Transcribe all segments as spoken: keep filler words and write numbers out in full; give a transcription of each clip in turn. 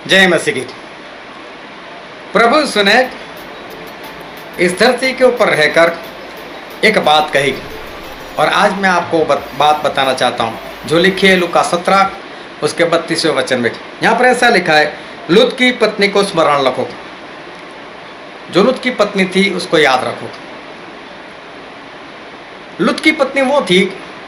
जय मसीह की। प्रभु सुने इस धरती के ऊपर रहकर एक बात कही और आज मैं आपको बात बताना चाहता हूँ जो लिखी है लूका सत्रह उसके बत्तीसवें वचन में। यहाँ पर ऐसा लिखा है, लूत की पत्नी को स्मरण रखो। जो लूत की पत्नी थी उसको याद रखो। लूत की पत्नी वो थी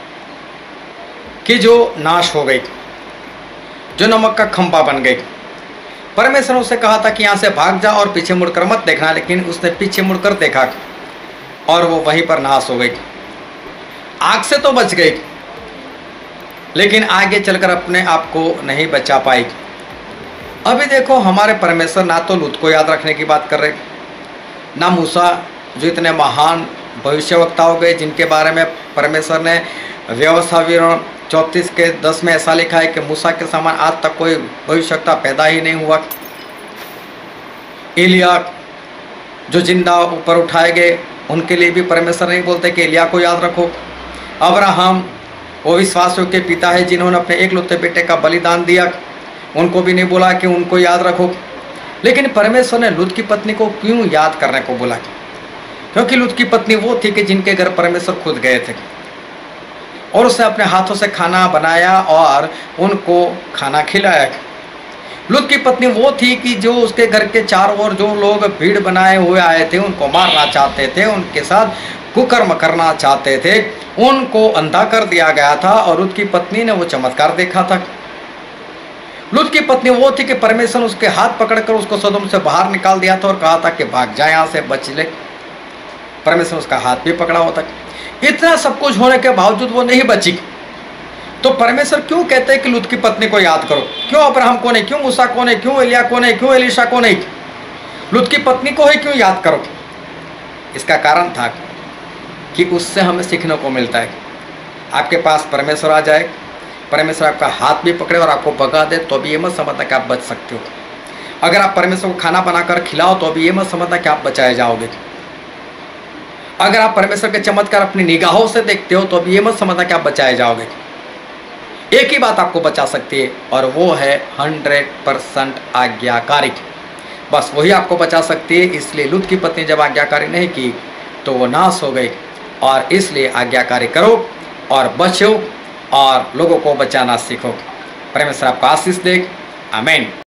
कि जो नाश हो गई, जो नमक का खंभा बन गई। परमेश्वर ने उसे कहा था कि यहाँ से भाग जा और पीछे मुड़कर मत देखना, लेकिन उसने पीछे मुड़कर देखा और वो वहीं पर नाश हो गई। आग से तो बच गई, लेकिन आगे चलकर अपने आप को नहीं बचा पाई। अभी देखो हमारे परमेश्वर ना तो लूत को याद रखने की बात कर रहे, ना मूसा जो इतने महान भविष्यवक्ता हो गए जिनके बारे में परमेश्वर ने व्यवस्था विवरण चौंतीस के दस में ऐसा लिखा है कि मूसा के समान आज तक कोई भविष्यवक्ता पैदा ही नहीं हुआ। एलिया जो जिंदा ऊपर उठाए गए उनके लिए भी परमेश्वर नहीं बोलते कि एलिया को याद रखो। अब्राहम वो विश्वासियों के पिता है जिन्होंने अपने एकलौते बेटे का बलिदान दिया, उनको भी नहीं बोला कि उनको याद रखो। लेकिन परमेश्वर ने लूत की पत्नी को क्यों याद करने को बोला? क्योंकि लूत की पत्नी वो थी कि जिनके घर परमेश्वर खुद गए थे और उसने अपने हाथों से खाना बनाया और उनको खाना खिलाया। लूत की पत्नी वो थी कि जो उसके घर के चारों ओर जो लोग भीड़ बनाए हुए आए थे उनको मारना चाहते थे, उनके साथ कुकर्म करना चाहते थे, उनको अंधा कर दिया गया था और लूत की पत्नी ने वो चमत्कार देखा था। लूत की पत्नी वो थी कि परमेश्वर उसके हाथ पकड़कर उसको सदोम से बाहर निकाल दिया था और कहा था कि भाग जाए यहाँ से, बच ले। परमेश्वर उसका हाथ भी पकड़ा होता। इतना सब कुछ होने के बावजूद वो नहीं बची। तो परमेश्वर क्यों कहते हैं कि लूत की पत्नी को याद करो? क्यों अब्राहम को नहीं, क्यों मूसा को नहीं, क्यों एलिया को नहीं, क्यों एलीशा को नहीं, लूत की पत्नी को ही क्यों याद करो? इसका कारण था कि उससे हमें सीखने को मिलता है। आपके पास परमेश्वर आ जाए, परमेश्वर आपका हाथ भी पकड़े और आपको भगा दे तो भी ये मत समझना कि आप बच सकते हो। अगर आप परमेश्वर को खाना बनाकर खिलाओ तो भी ये मत समझना कि आप बचाए जाओगे। अगर आप परमेश्वर के चमत्कार अपनी निगाहों से देखते हो तो अभी ये मत समझना कि आप बचाए जाओगे। एक ही बात आपको बचा सकती है और वो है हंड्रेड परसेंट आज्ञाकारी। बस वही आपको बचा सकती है। इसलिए लूत की पत्नी जब आज्ञाकारी नहीं की तो वो नाश हो गई, और इसलिए आज्ञाकारी करो और बचो और लोगों को बचाना सीखो। परमेश्वर आपको आशीष दे। आमीन।